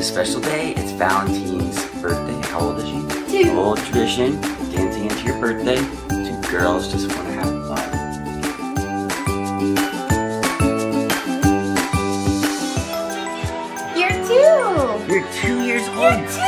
special day. It's Valentine's birthday. How old is she? 2. Old tradition, dancing into your birthday. 2 girls just want to have fun. You're 2. You're 2 years old. You're 2.